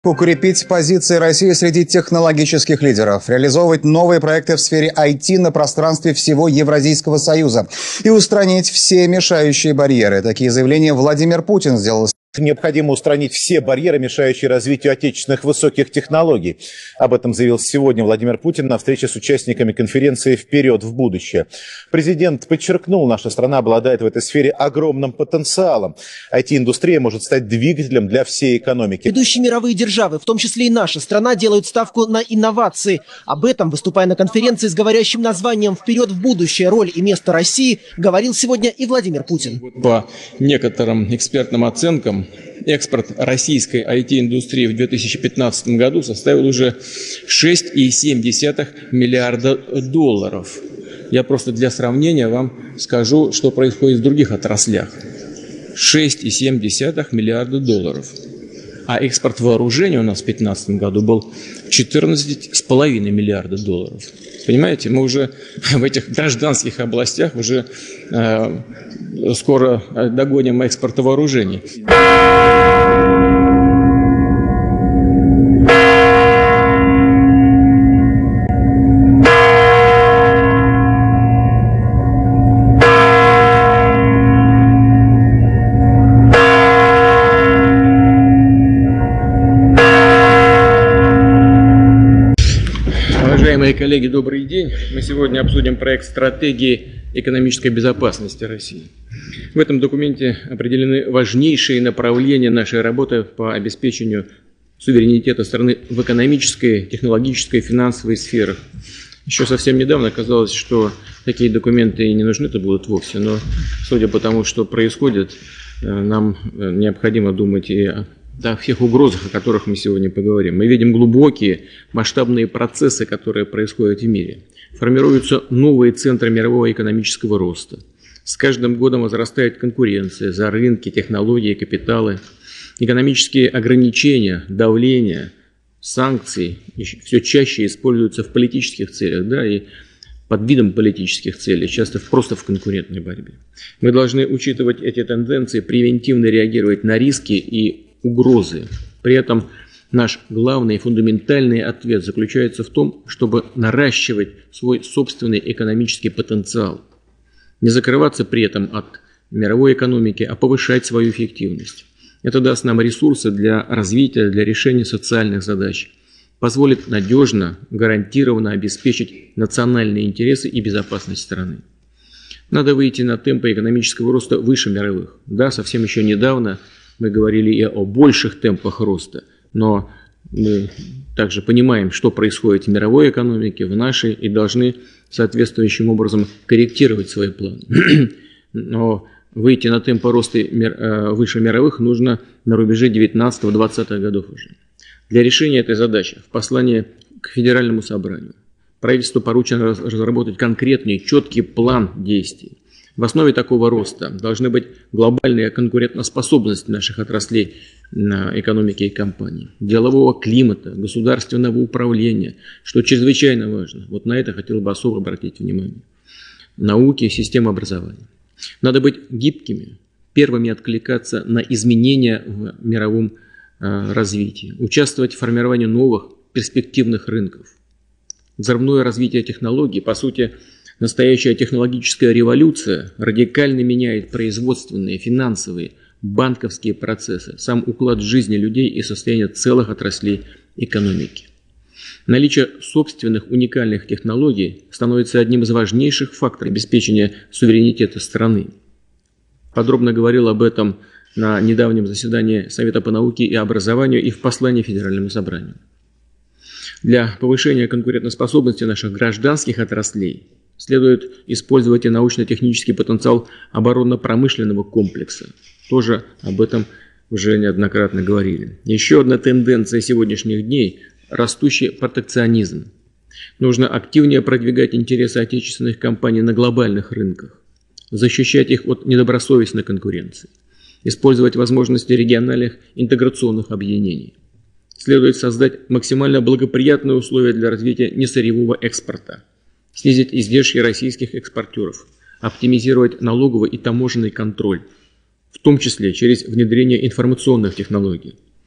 Укрепить позиции России среди технологических лидеров, реализовывать новые проекты в сфере IT на пространстве всего Евразийского союза и устранить все мешающие барьеры. Такие заявления Владимир Путин сделал. Необходимо устранить все барьеры, мешающие развитию отечественных высоких технологий. Об этом заявил сегодня Владимир Путин на встрече с участниками конференции «Вперед в будущее». Президент подчеркнул, наша страна обладает в этой сфере огромным потенциалом. IT-индустрия может стать двигателем для всей экономики. Ведущие мировые державы, в том числе и наша страна, делают ставку на инновации. Об этом, выступая на конференции с говорящим названием «Вперед в будущее. Роль и место России», говорил сегодня и Владимир Путин. По некоторым экспертным оценкам, экспорт российской IT-индустрии в 2015 году составил уже 6,7 миллиарда долларов. Я просто для сравнения вам скажу, что происходит в других отраслях. 6,7 миллиарда долларов. А экспорт вооружений у нас в 2015 году был 14,5 миллиарда долларов. Понимаете, мы уже в этих гражданских областях уже скоро догоним экспорт вооружений. Уважаемые коллеги, добрый день. Мы сегодня обсудим проект стратегии экономической безопасности России. В этом документе определены важнейшие направления нашей работы по обеспечению суверенитета страны в экономической, технологической, финансовой сферах. Еще совсем недавно казалось, что такие документы и не нужны-то будут вовсе, но судя по тому, что происходит, нам необходимо думать и о всех угрозах, о которых мы сегодня поговорим. Мы видим глубокие масштабные процессы, которые происходят в мире. Формируются новые центры мирового экономического роста. С каждым годом возрастает конкуренция за рынки, технологии, капиталы. Экономические ограничения, давление, санкции все чаще используются в политических целях, да, и под видом политических целей, часто просто в конкурентной борьбе. Мы должны учитывать эти тенденции, превентивно реагировать на риски и угрозы. При этом наш главный и фундаментальный ответ заключается в том, чтобы наращивать свой собственный экономический потенциал. Не закрываться при этом от мировой экономики, а повышать свою эффективность. Это даст нам ресурсы для развития, для решения социальных задач. Позволит надежно, гарантированно обеспечить национальные интересы и безопасность страны. Надо выйти на темпы экономического роста выше мировых. Да, совсем еще недавно мы говорили и о больших темпах роста, но мы также понимаем, что происходит в мировой экономике, в нашей, и должны соответствующим образом корректировать свои планы. Но выйти на темпы роста выше мировых нужно на рубеже 19-20-х годов уже. Для решения этой задачи в послании к Федеральному собранию правительству поручено разработать конкретный, четкий план действий. В основе такого роста должны быть глобальная конкурентоспособность наших отраслей экономики и компаний, делового климата, государственного управления, что чрезвычайно важно. Вот на это хотел бы особо обратить внимание. Науки и системы образования. Надо быть гибкими, первыми откликаться на изменения в мировом развитии, участвовать в формировании новых перспективных рынков. Взрывное развитие технологий, по сути, настоящая технологическая революция радикально меняет производственные, финансовые, банковские процессы, сам уклад жизни людей и состояние целых отраслей экономики. Наличие собственных уникальных технологий становится одним из важнейших факторов обеспечения суверенитета страны. Подробно говорил об этом на недавнем заседании Совета по науке и образованию и в послании Федеральному собранию. Для повышения конкурентоспособности наших гражданских отраслей следует использовать и научно-технический потенциал оборонно-промышленного комплекса. Тоже об этом уже неоднократно говорили. Еще одна тенденция сегодняшних дней – растущий протекционизм. Нужно активнее продвигать интересы отечественных компаний на глобальных рынках, защищать их от недобросовестной конкуренции, использовать возможности региональных интеграционных объединений. Следует создать максимально благоприятные условия для развития несырьевого экспорта, снизить издержки российских экспортеров, оптимизировать налоговый и таможенный контроль, в том числе через внедрение информационных технологий.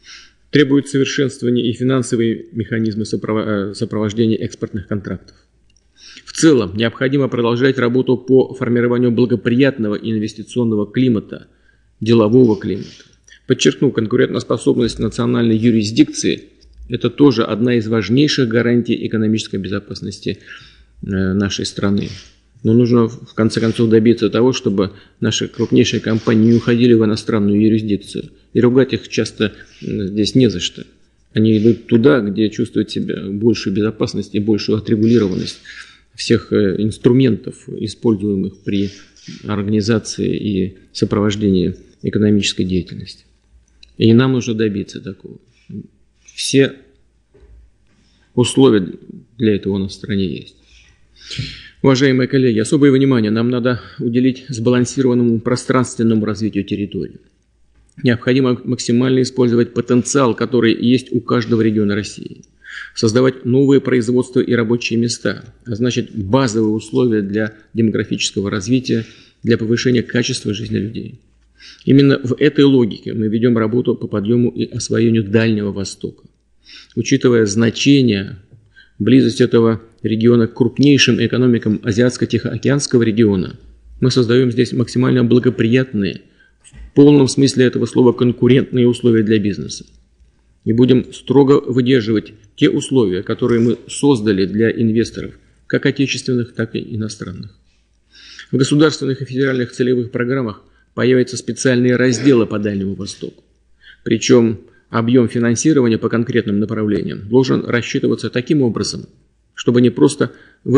Требуют совершенствования и финансовые механизмы сопровождения экспортных контрактов. В целом, необходимо продолжать работу по формированию благоприятного инвестиционного климата, делового климата. Подчеркну, конкурентоспособность национальной юрисдикции – это тоже одна из важнейших гарантий экономической безопасности нашей страны. Но нужно в конце концов добиться того, чтобы наши крупнейшие компании не уходили в иностранную юрисдикцию. И ругать их часто здесь не за что. Они идут туда, где чувствуют себя большую безопасность и большую отрегулированность всех инструментов, используемых при организации и сопровождении экономической деятельности. И нам нужно добиться такого. Все условия для этого у нас в стране есть. Уважаемые коллеги, особое внимание нам надо уделить сбалансированному пространственному развитию территории. Необходимо максимально использовать потенциал, который есть у каждого региона России. Создавать новые производства и рабочие места, а значит базовые условия для демографического развития, для повышения качества жизни людей. Именно в этой логике мы ведем работу по подъему и освоению Дальнего Востока. Учитывая значение, близость этого региона к крупнейшим экономикам Азиатско-Тихоокеанского региона, мы создаем здесь максимально благоприятные, в полном смысле этого слова, конкурентные условия для бизнеса. И будем строго выдерживать те условия, которые мы создали для инвесторов, как отечественных, так и иностранных. В государственных и федеральных целевых программах появятся специальные разделы по Дальнему Востоку. Причем объем финансирования по конкретным направлениям должен рассчитываться таким образом, чтобы не просто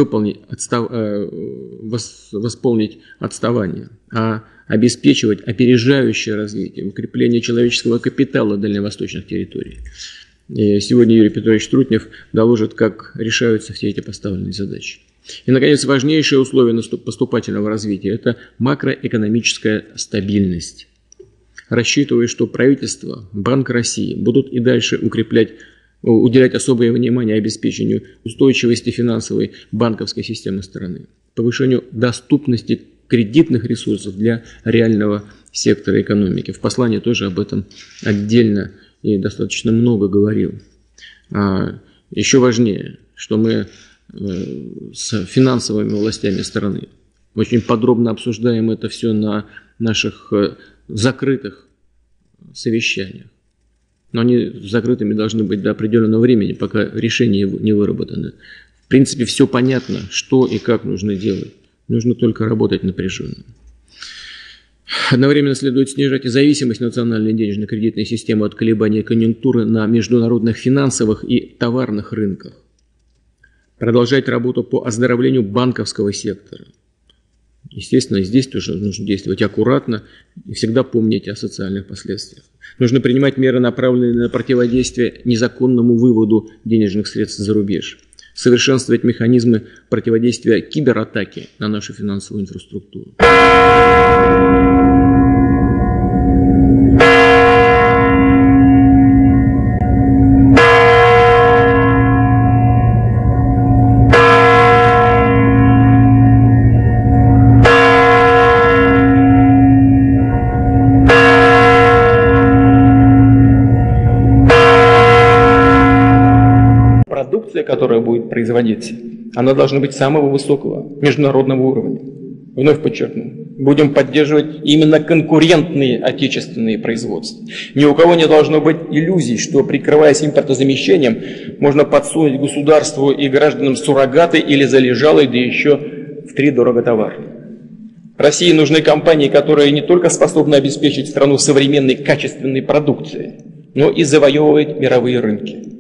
восполнить отставание, а обеспечивать опережающее развитие, укрепление человеческого капитала дальневосточных территорий. И сегодня Юрий Петрович Трутнев доложит, как решаются все эти поставленные задачи. И, наконец, важнейшее условие поступательного развития – это макроэкономическая стабильность. Рассчитываю, что правительство, Банк России будут и дальше уделять особое внимание обеспечению устойчивости финансовой банковской системы страны, повышению доступности кредитных ресурсов для реального сектора экономики. В послании тоже об этом отдельно и достаточно много говорил. Еще важнее, что мы с финансовыми властями страны очень подробно обсуждаем это все на наших закрытых совещаниях. Но они закрытыми должны быть до определенного времени, пока решение не выработано. В принципе, все понятно, что и как нужно делать. Нужно только работать напряженно. Одновременно следует снижать зависимость национальной денежно-кредитной системы от колебаний конъюнктуры на международных финансовых и товарных рынках. Продолжать работу по оздоровлению банковского сектора. Естественно, здесь тоже нужно действовать аккуратно и всегда помнить о социальных последствиях. Нужно принимать меры, направленные на противодействие незаконному выводу денежных средств за рубеж. Совершенствовать механизмы противодействия кибератаке на нашу финансовую инфраструктуру. Которая будет производиться, она должна быть самого высокого международного уровня. Вновь подчеркну, будем поддерживать именно конкурентные отечественные производства. Ни у кого не должно быть иллюзий, что, прикрываясь импортозамещением, можно подсунуть государству и гражданам суррогаты или залежалый, да еще втридорого товар. России нужны компании, которые не только способны обеспечить страну современной качественной продукцией, но и завоевывать мировые рынки.